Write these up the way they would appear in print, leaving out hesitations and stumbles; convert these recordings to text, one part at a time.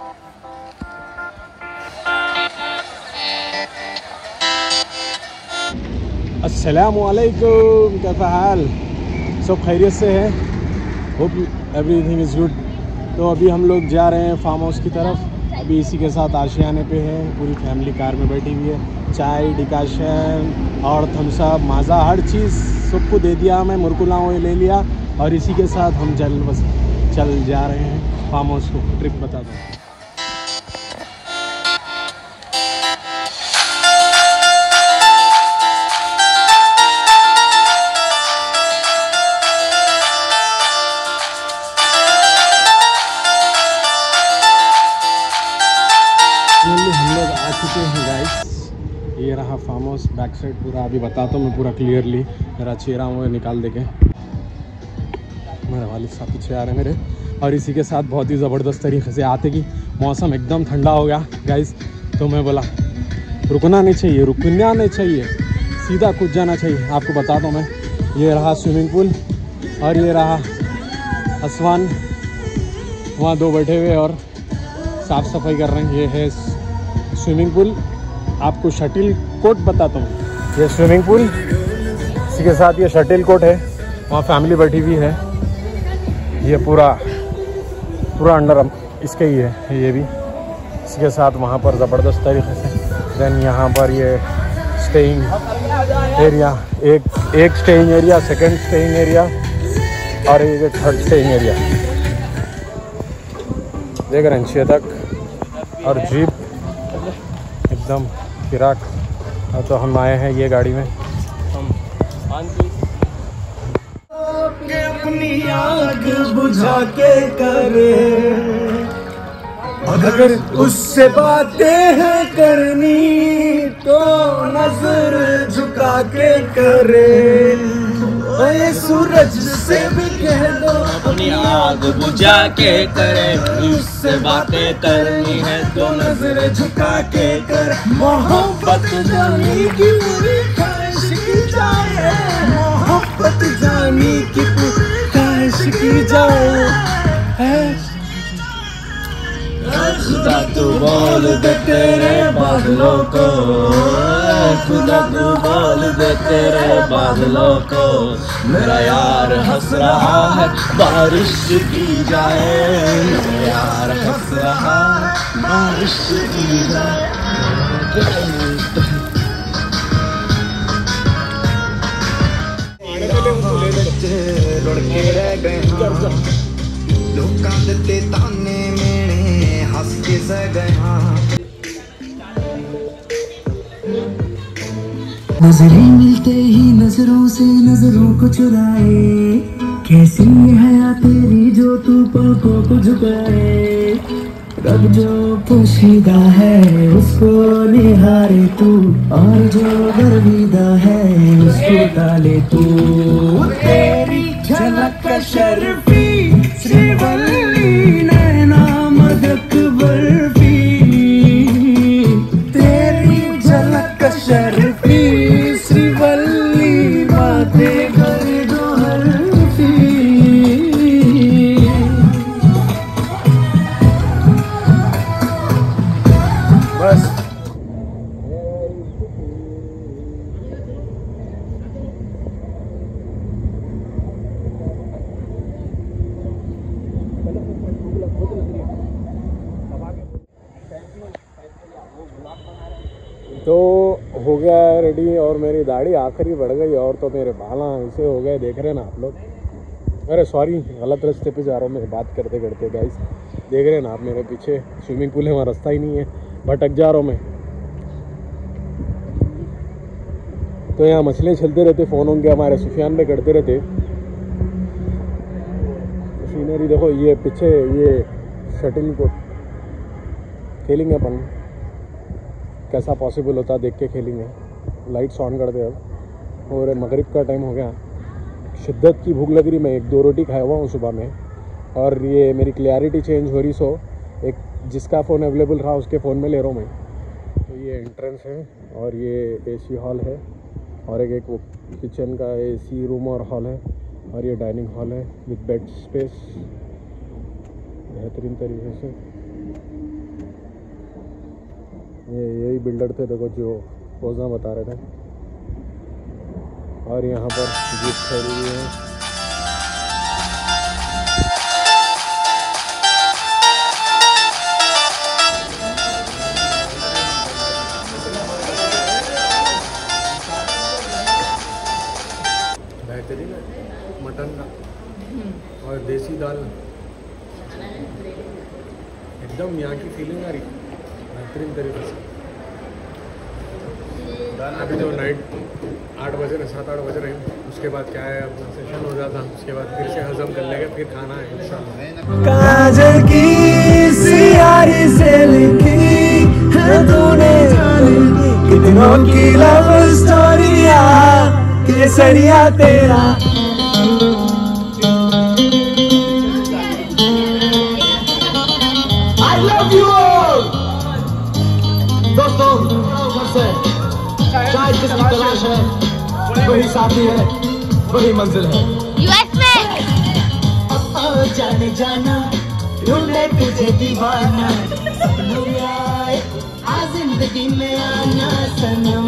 अस्सलामुअलैकुम, कैसा हाल? सब खैरियत से है? Hope everything is good. तो अभी हम लोग जा रहे हैं फार्म हाउस की तरफ। अभी इसी के साथ आशियाने पे है, पूरी फैमिली कार में बैठी हुई है। चाय, डिकाशन और थम्स अप, माज़ा, हर चीज़ सबको दे दिया। मैं मुरकुला वो ले लिया और इसी के साथ हम चल जा रहे हैं फार्म हाउस को। ट्रिप बता दो। हम लोग आ चुके हैं गाइस। ये रहा फार्म हाउस, बैक साइड पूरा अभी बताता हूँ मैं पूरा क्लियरली। मेरा चेहरा वो निकाल देके, मेरे वालिद साहब पीछे आ रहे हैं मेरे। और इसी के साथ बहुत ही ज़बरदस्त तरीके से आते कि मौसम एकदम ठंडा हो गया गाइस। तो मैं बोला रुकना नहीं चाहिए, रुकना नहीं चाहिए, सीधा कूद जाना चाहिए। आपको बताता हूँ मैं, ये रहा स्विमिंग पूल और ये रहा आसमान। वहाँ दो बैठे हुए और साफ़ सफाई कर रहे हैं। ये है स्विमिंग पूल। आपको शटल कोर्ट बताता हूँ। ये स्विमिंग पूल, इसी के साथ ये शटल कोर्ट है। वहाँ फैमिली बैठी हुई है। ये पूरा अंडर इसके ही है ये भी। इसके साथ वहाँ पर ज़बरदस्त तरीके से। देन यहाँ पर ये स्टेइंग एरिया, एक staying area, second staying area और ये थर्ड स्टेइंग एरिया। देख रहे हैं 6 तक। और जीप एकदम फिराक। तो हम आए हैं ये गाड़ी में। अपनी आग बुझा के करे, अगर उससे बातें हैं करनी तो नजर झुका के करे। ओए सूरज से भी कह दो अपनी आग बुझा के करे, उससे बातें करनी है तो नजर झुका के कर। मोहब्बत जानी की पूरी ख्वाहिश की जाए, मोहब्बत जानी की पूरी ख्वाहिश की जाए। खुदा तू बोल दे तेरे बादलों को, खुदा तू बोल दे तेरे बादलों को, मेरा यार हंस रहा है बारिश की जाए, मेरा यार हंस रहा है बारिश की जाए। रुड़ के रह गए लोकां दे ताने मेने हंस के सह गए। नजरें मिलते ही नजरों से नजरों को चुराए, कैसी है तेरी जो तू पलकों को झुकाए। रब जो पोशीदा है उसको निहारे तू, और जो गर्विदा है उसको डाले तू। तेरी झलक का शर्फी श्रीवल्ली नैना मदक बर्फी, तेरी झलक का शर्फी श्रीवल्ली बातें कर दो हल्फी। बस तो हो गया है रेडी। और मेरी दाढ़ी आखिरी बढ़ गई और तो मेरे बाल ऐसे हो गए, देख रहे हैं ना आप लोग। अरे सॉरी, गलत रास्ते पे जा रहा हूँ मैं बात करते करते गाइस। देख रहे हैं ना आप मेरे पीछे स्विमिंग पूल है, वहाँ रास्ता ही नहीं है, भटक जा रहा हूँ मैं। तो यहाँ मछलियाँ चलते रहते, फ़ोन होंगे हमारे सुफियान में करते रहते। सीनरी देखो, ये पीछे ये शटल को खेलेंगे अपन, कैसा पॉसिबल होता देख के खेलेंगे। लाइट्स ऑन कर दे अब, और मगरिब का टाइम हो गया। शिद्दत की भूख लग रही, मैं 1-2 रोटी खाया हुआ हूँ सुबह में। और ये मेरी क्लैरिटी चेंज हो रही, सो एक जिसका फ़ोन अवेलेबल रहा उसके फ़ोन में ले रहा हूँ मैं। तो ये एंट्रेंस है और ये एसी हॉल है, और एक वो किचन का एसी रूम और हॉल है, और ये डाइनिंग हॉल है विद बेड स्पेस बेहतरीन तरीके से। यही बिल्डर थे देखो जो रोज़ा बता रहे थे। और यहाँ पर जीप खड़ी हुई है। बेहतरीन है मटन का और देसी दाल, एकदम यहाँ की फीलिंग आ रही बेहतरीन तरीके से। अभी तो नाइट 8 बजे 7-8 बज रहे हैं। उसके बाद क्या है अपना सेशन हो जाता, उसके बाद फिर से हजम कर लेंगे, फिर खाना है इंशाल्लाह। काजल की सियारी से लिखी है तूने कितनों की लव स्टोरिया, केसरिया तेरा। I love you all। दोस्तों घर से चाहे जिसकी तलाश है वही साथी है, वही मंजिल है। यूएस में जाने जाना ढूंढे तुझे दीवाना, सपनों में आए आ जिंदगी में आना सनम।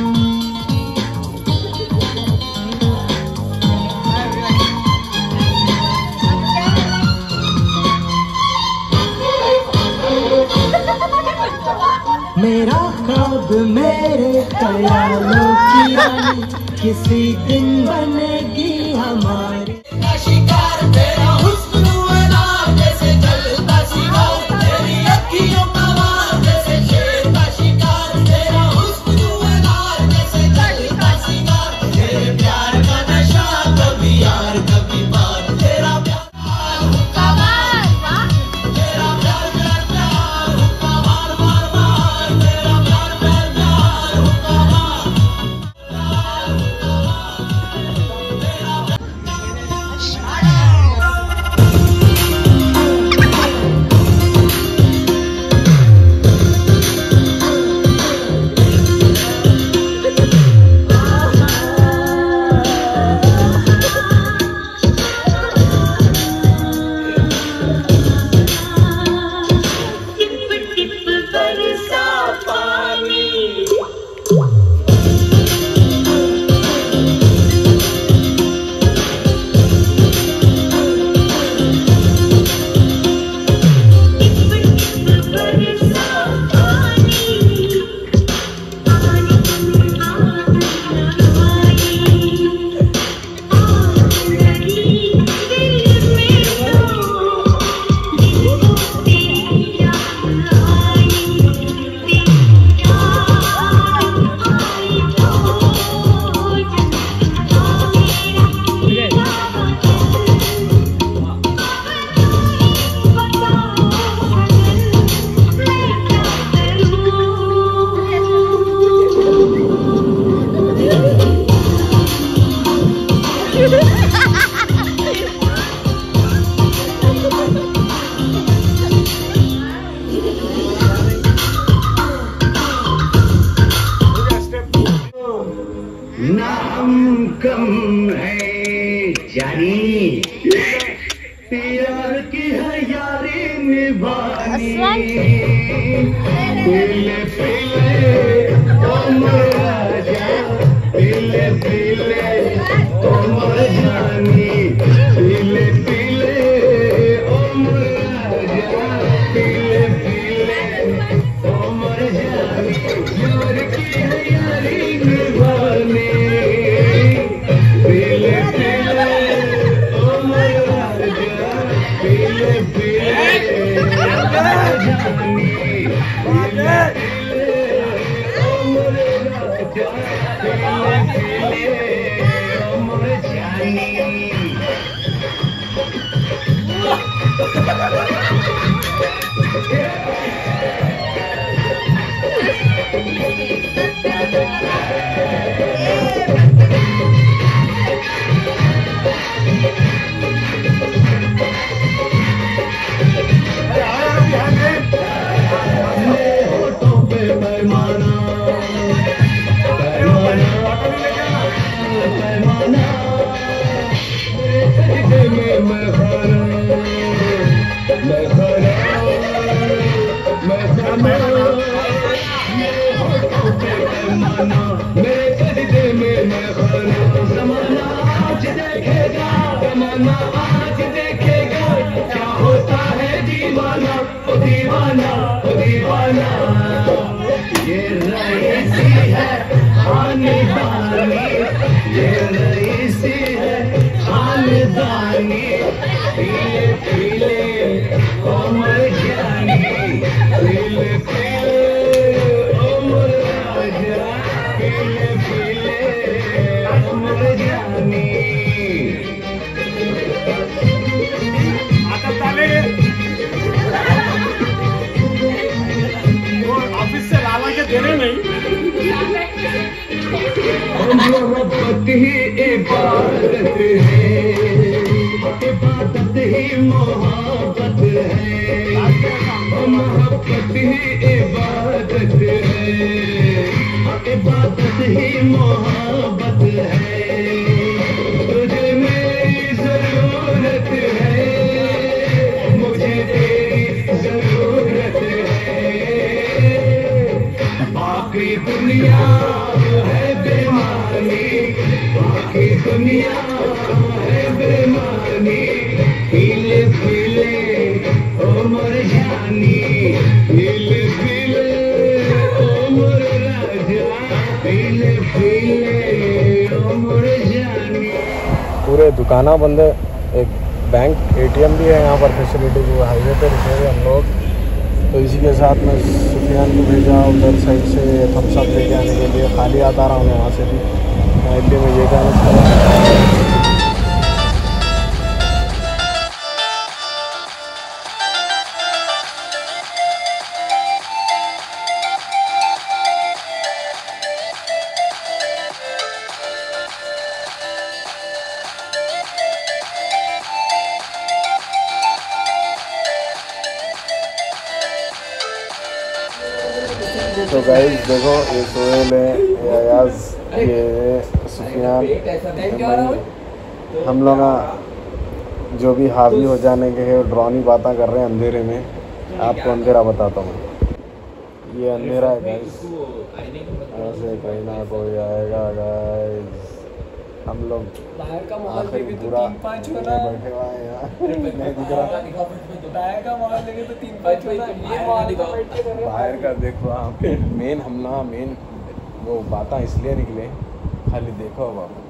मेरा ख्वाब मेरे ख्यालों की रानी, किसी दिन बनेगी हमारी। शिकार तेरा हुस्न वाला जैसे जलता सितार, तेरी अखियों का वार जैसे शेर का शिकार। तेरा हुस्न वाला जैसे जलता सितार, तेरे प्यार का नशा कभी यार कभी बार। तेरा प्यार कमाल वाह। तेरा प्यार प्यार प्यार हुक्का मार मार मार। तेरा प्यार प्यार प्यार हुक्का मार। नाम कम है जानी, प्यार की है यारी निभानी। पीले पीले ओ मेरा जान, पीले पीले ओ मेरा जानी। पीले पीले ओ मेरा जान, पीले पीले ओ मेरा जानी। यार की है यारी निभानी। पीले पीले ओ मेरा जान, पीले पीले ओ मेरा जानी। पीले पीले ओ मेरा जान, पीले पीले ओ मेरा जानी। मैं दीवाना मेरे सजदे में मैं खाना जमाना आज देखेगा जमाना आज देखेगा क्या होता है दीवाना ओ दीवाना ओ दीवाना ये रईसी है खानदानी ये रईसी है खानदानी पीले पीले उमर जानी पीले पीले उमर राजा पीले पीले उमर जानी ऑफिस से लाला के देने नहीं मोहब्बत ही इबादत है इबादत ही मोहब्बत है मोहब्बत ही इबादत है इबादत ही मोहब्बत है तुझे मेरी जरूरत है मुझे तेरी जरूरत है बाकी दुनिया है बेमानी बाकी दुनिया है बेमानी पीले पीले उमर जानी पीले पीले उमर राजा पीले पीले उमर जानी। पूरे दुकाना बंद है। एक बैंक ATM भी है यहाँ पर फैसिलिटी जो हाईवे पे रुके हुए हम लोग। तो इसी के साथ मैं सुफियान को भेजा उधर साइड से थम्स अप लेके आने के लिए। खाली आता रहा हूँ वहाँ से भी इसलिए मैं ये कहना तो गाइस देखो ये सोहेल है, ये अयाज, ये सुफियान, हम लोग जो भी हावी हो जाने के है ड्रॉनी बातें कर रहे हैं अंधेरे में। आपको अंधेरा बताता हूँ, ये अंधेरा है गाइस, ऐसे कहीं ना कोई आएगा गाइस। हम लोग आखिरी पूरा बैठे हुए हैं यार, नहीं दिख रहा बाहर का। देखो आप मेन हम ना मेन वो बातें इसलिए निकले, खाली देखो अब आप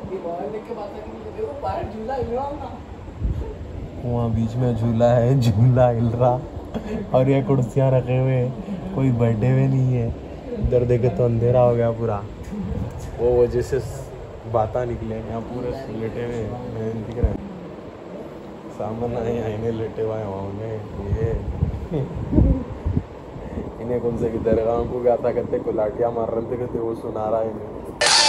वहाँ बीच में झूला है, झूला हिल रहा और ये कुर्सियाँ रखे हुए हैं, कोई बैठे हुए नहीं है। इधर देखे तो अंधेरा हो गया पूरा, वो वजह से बातें निकले। यहाँ पूरे लेटे हुए हैं, दिख रहे हैं सामने आईने लेटे हुए होंगे ये इन्हें कौन से की दरगाह को गाता करते को लाठियाँ मार रहे थे कहते वो सुना रहा है इन्हें।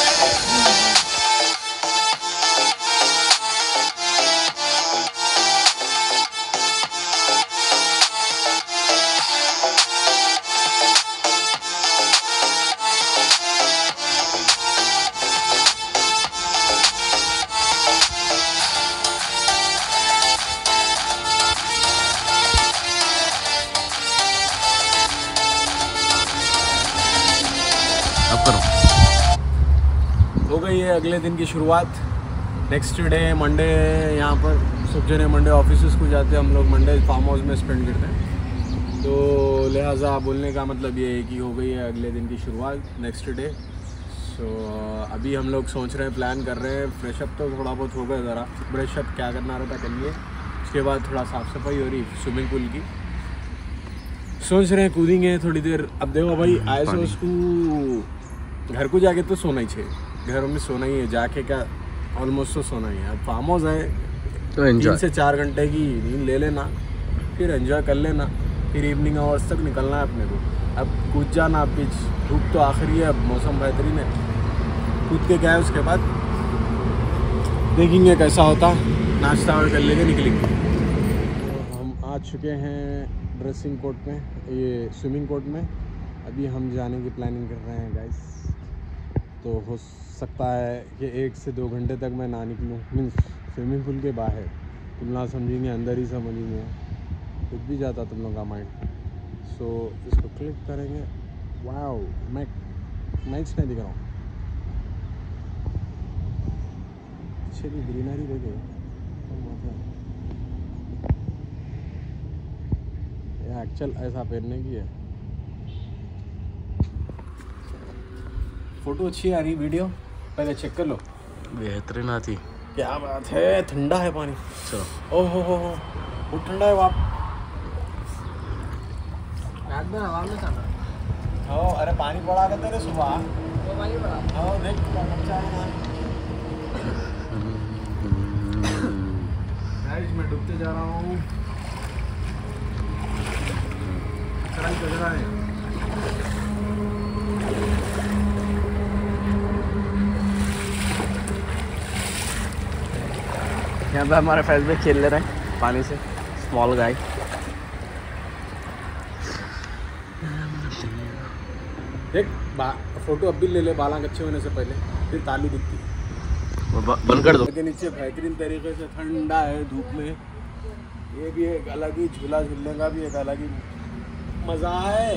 हो गई है अगले दिन की शुरुआत। नेक्स्ट डे मंडे यहाँ पर सब जने मंडे ऑफिस को जाते हैं, हम लोग मंडे फार्म हाउस में स्पेंड करते हैं। तो लिहाजा बोलने का मतलब ये है कि हो गई है अगले दिन की शुरुआत, नेक्स्ट डे। सो अभी हम लोग सोच रहे हैं, प्लान कर रहे हैं। फ्रेशअप तो थोड़ा बहुत हो गया, ज़रा ब्रशअप क्या करना रहता कर लिए। उसके बाद थोड़ा साफ़ सफाई हो रही स्विमिंग पूल की, सोच रहे हैं कूदेंगे थोड़ी देर। अब देखो भाई आए सो उसको घर को जाके तो सोना ही चाहिए, घरों में सोना ही है, जाके क्या ऑलमोस्ट तो सोना ही है। अब फार्म हाउस है तो 3 से 4 घंटे की नींद ले लेना, फिर एंजॉय कर लेना, फिर इवनिंग आवर्स तक निकलना है अपने को। अब कूद जाना पिच, धूप तो आखिरी है, अब मौसम बेहतरीन है, कूद के क्या है उसके बाद देखेंगे कैसा होता, नाश्ता और कर लेके निकलेंगे। तो हम आ चुके हैं ड्रेसिंग कोर्ट में, ये स्विमिंग कोर्ट में। अभी हम जाने की प्लानिंग कर रहे हैं गाइस। तो हो सकता है कि 1 से 2 घंटे तक मैं ना निकलूँ, मीन्स स्विमिंग पूल के बाहर। तुम ना समझेंगे, अंदर ही समझेंगे, कुछ भी जाता तुम लोग का माइंड। सो इसको क्लिक करेंगे। वाओ, मैं मैच नहीं दिख रहा हूँ। पीछे की ग्रीनरी देखो, ये एक्चुअल ऐसा पहनने की है। फोटो अच्छी आ रही, वीडियो पहले चेक कर लो। बेहतरीन आती। क्या बात है, ठंडा है पानी। चलो ओह हो बहुत ठंडा है बाप। अरे पानी पड़ा था तेरे सुबह, तो पानी पड़ा। देख गाइस मैं डूबते जा रहा हूँ। कचरा है। यहाँ पे हमारे फैज में खेल ले रहे हैं पानी से, स्मॉल गाय। देख फोटो अब भी ले ले, बालांग अच्छे होने से पहले, फिर तालू दिखती है। बंद कर दो। के नीचे बेहतरीन तरीके से ठंडा है धूप में। ये भी एक अलग ही झूला झूलने का भी एक अलग ही मज़ा है।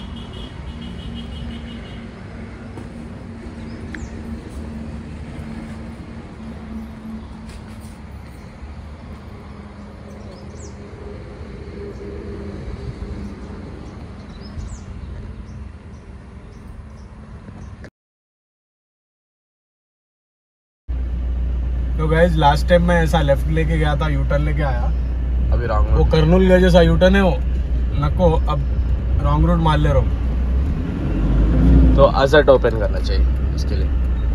तो गाइज लास्ट टाइम मैं ऐसा लेफ्ट लेके गया था, यूटर्न लेके आया। अभी रॉन्ग वो कर्नूल गया जैसा यूटर्न है वो नको, अब रॉन्ग रूट मार ले रहा हूँ। तो अजट ओपन करना चाहिए इसके लिए।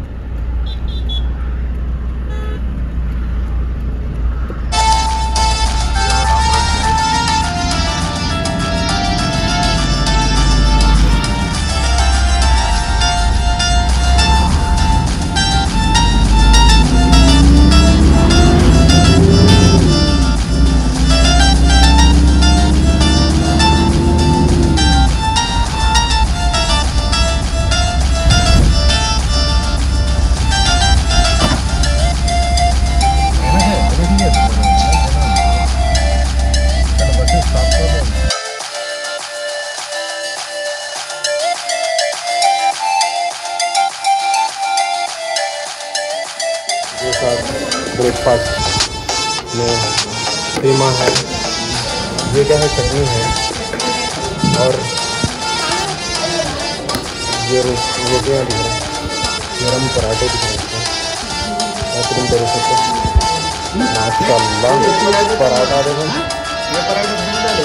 ब्रेकफास्ट में कीमा है, ये क्या है, चटनी है, और ये रोटियाँ दिख रही हैं, गरम पराठे दिख रहे हैं। बेहतरीन तरीके से माशाल्लाह पराठा देखो, ये पराठा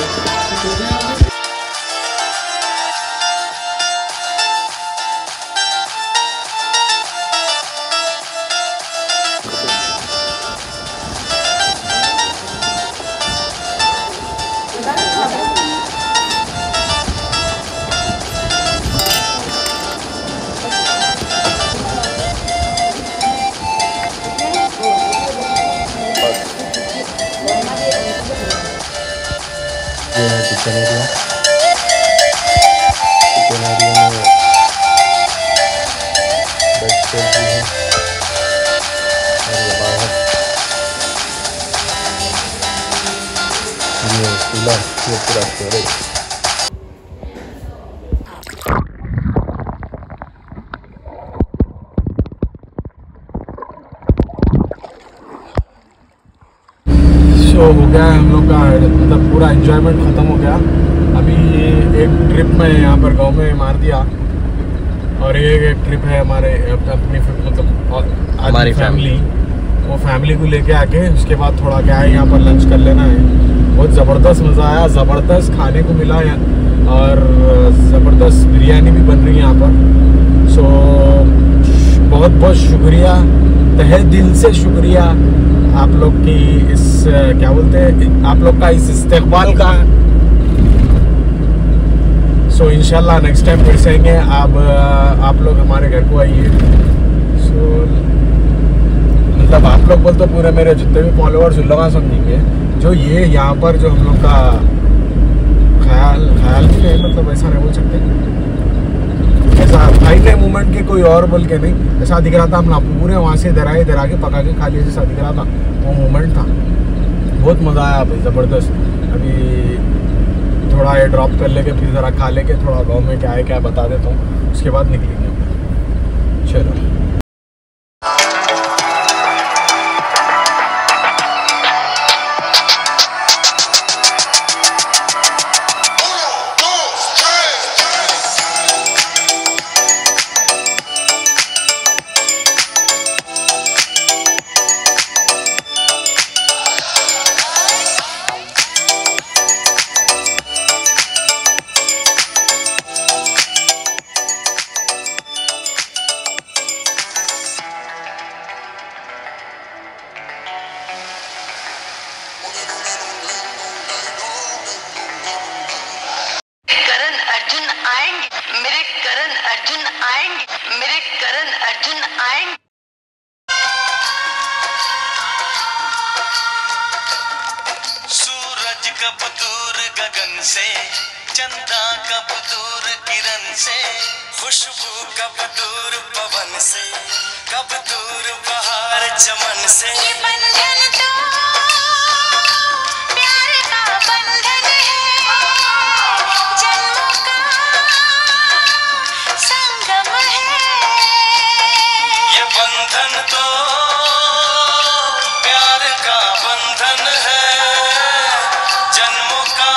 चिकन एरिया, चिकन एरिया में बेड स्पेस भी है, और ये बाहर ये कूलर, ये पूरा स्टोरेज। हो गया है हम लोग का, मतलब पूरा एंजॉयमेंट ख़त्म हो गया। अभी एक ट्रिप में यहाँ पर गांव में मार दिया, और ये एक ट्रिप है हमारे अपनी मतलब हमारी फैमिली, वो फैमिली को लेके आके उसके बाद थोड़ा क्या है यहाँ पर लंच कर लेना है। बहुत ज़बरदस्त मज़ा आया, ज़बरदस्त खाने को मिला है, और ज़बरदस्त बिरयानी भी बन रही है यहाँ पर। सो बहुत बहुत शुक्रिया, तहे दिल से शुक्रिया आप लोग की इस क्या बोलते हैं, आप लोग का इस इस्तेकबाल का। सो इंशाल्लाह नेक्स्ट टाइम फिर से आएंगे। आप लोग हमारे घर को आइए। सो मतलब आप लोग बोल तो पूरे मेरे जितने भी फॉलोअर्स उल्लंघा समझेंगे, जो ये यहाँ पर जो हम लोग का ख्याल भी है, मतलब ऐसा नहीं बोल सकते, ऐसा फाइट है मूवमेंट के कोई और बोल के नहीं, ऐसा दिख रहा था। हम ना पूरे वहाँ से इधर आके पका के खा लिए, जैसा दिख रहा था वो मूवमेंट था। बहुत मज़ा आया भाई, ज़बरदस्त। अभी थोड़ा ये ड्रॉप कर लेके फिर ज़रा खा लेके थोड़ा गाँव में क्या है क्या बता देता हूँ, उसके बाद निकलेंगे। चलो मेरे करण अर्जुन आएंगे। सूरज कब दूर गगन से, चंदा कब दूर किरण से, खुशबू कब दूर पवन से, कब दूर बहार चमन से। ये बंधन तो प्यार का बंधन है, जन्मों का संगम है। ये बंधन तो प्यार का बंधन है, जन्मों का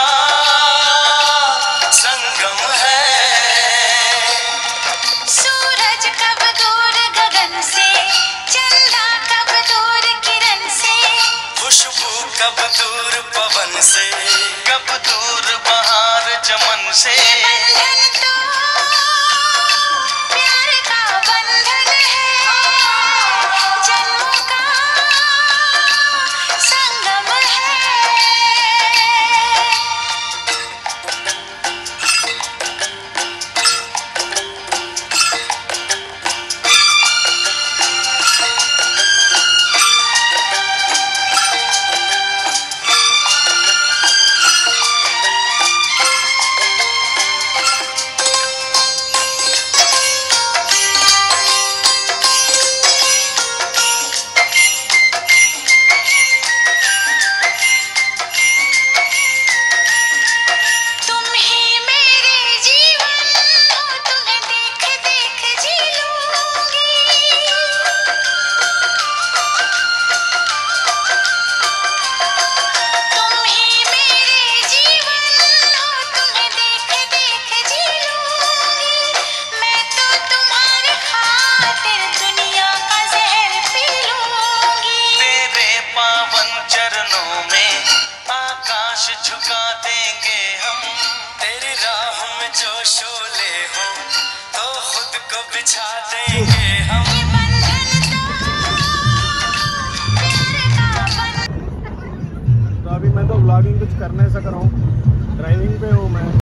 संगम है। सूरज कब दूर गगन से, चंदा कब दूर किरण से, खुशबू कब दूर पवन से, कब दूर बहार चमन से। बंधन तो प्यार का बंधन है, जन्मों का संगम है। तुम ही मेरे जीवन हो, तुम्हें देख देख जी लूंगी। तुम ही मेरे जीवन हो, तुम्हें देख देख जी लूंगी। मैं तो तुम्हारे खातिर दुनिया का जहर पी लूंगी। तेरे पावन चरणों में आकाश झुका देंगे हम, तेरी राह में जो शोले हो तो खुद को बिछा देंगे हम। ये बंधन तो प्यार का बंधन। तो अभी मैं तो व्लॉगिंग कुछ कर नहीं सक रहा हूँ, ड्राइविंग पे हूँ मैं।